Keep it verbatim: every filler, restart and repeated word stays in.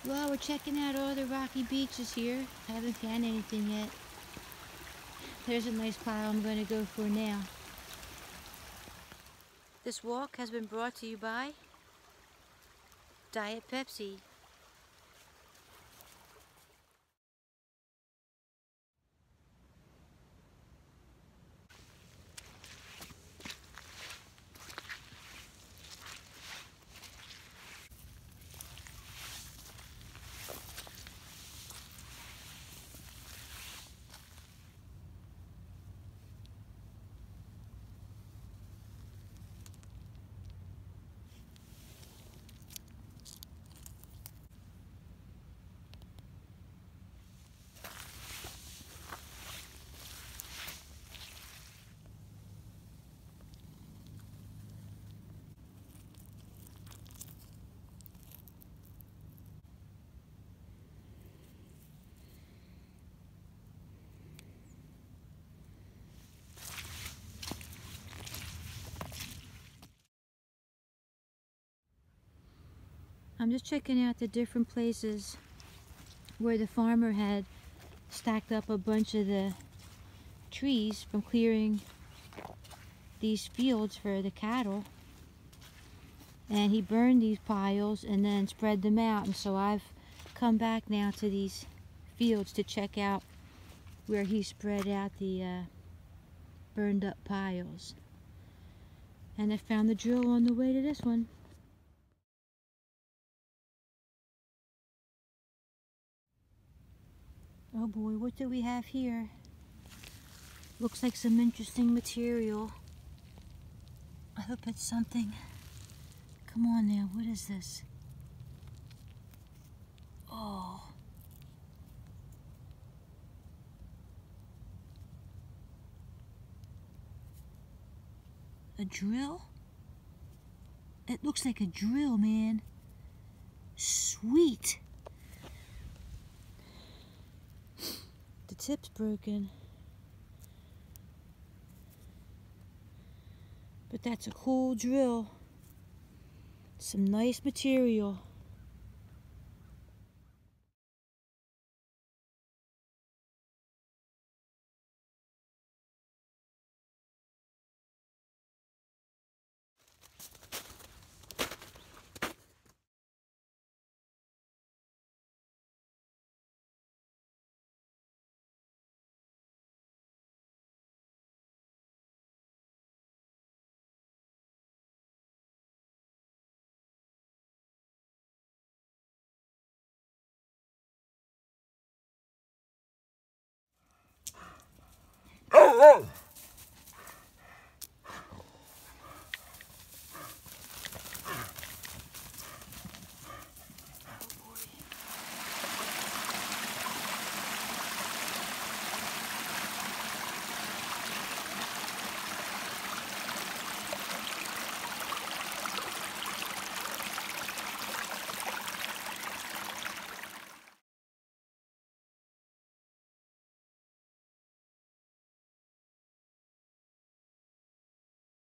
Well, we're checking out all the rocky beaches here. Haven't found anything yet. There's a nice pile I'm going to go for now. This walk has been brought to you by Diet Pepsi. I'm just checking out the different places where the farmer had stacked up a bunch of the trees from clearing these fields for the cattle. And he burned these piles and then spread them out. And so I've come back now to these fields to check out where he spread out the uh, burned up piles. And I found the drill on the way to this one. Oh boy, what do we have here? Looks like some interesting material. I hope it's something. Come on now, what is this? Oh. A drill? It looks like a drill, man. Sweet. The tip's broken. But that's a cool drill. Some nice material. Oh, oh.